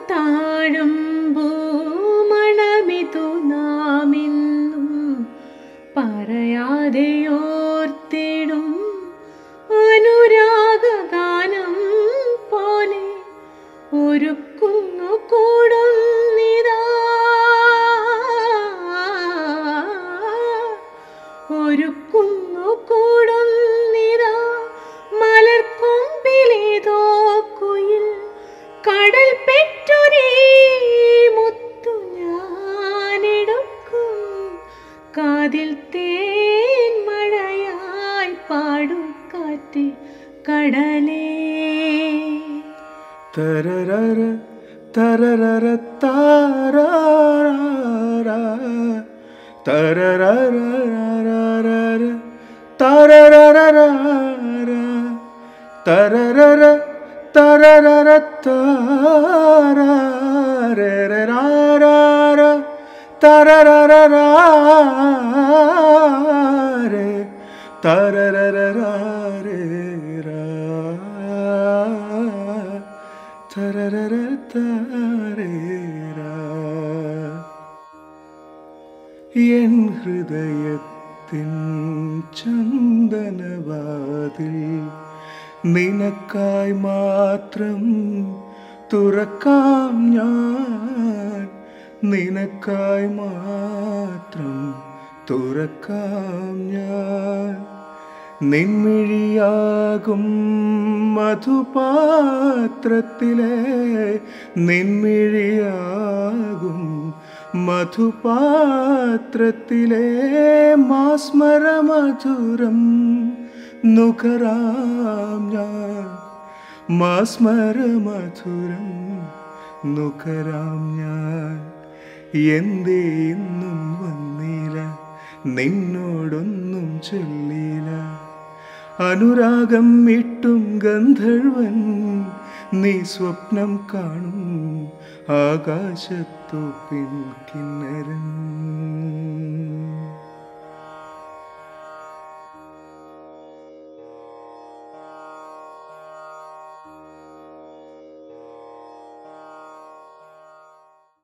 താഴമ്പൂ മണമിതു നാമിന്നും പറയാതെയോർത്തിടും അനുരാഗഗാനം പോലെ ഒരുക്കുന്നു കൂടുന്നിതാ ഒരുക്കുന്നു കൂടുന്നിതാ മലർക്കൊമ്പിലേതോ കുയിൽ കടൽ പെറ്റൊരേ മുത്തു ഞാനെടുക്കും കാതിൽ തേൻ മഴയായി പാടും കാറ്റ് കടലേ തരരര തരരര താരാര തരരര തരരര തരരര തരരര താരാര തരരര തരരര തരരര താരേരാ എൻ ഹൃദയത്തിൻ ചന്ദനവാതിൽ നിനക്കായി മാത്രം തുറക്കാം ഞാൻ നിനക്കായി മാത്രം തുറക്കാം ഞാൻ നിൻമിഴിയാകും മധുപാത്രത്തിലെ നിൻമിഴിയാകും മധുപാത്രത്തിലെ മാസ്മരമധുരം നുകരാം ഞാൻ മാസ്മരമധുരം നുകരാം ഞാൻ എന്തേ ഇന്നും വന്നില്ല നിന്നോടൊന്നും ചൊല്ലില്ല അനുരാഗം ഇട്ടും ഗന്ധർവൻ നീ സ്വപ്നം കാണും ആകാശത്തു പിൻകിന്നരൻ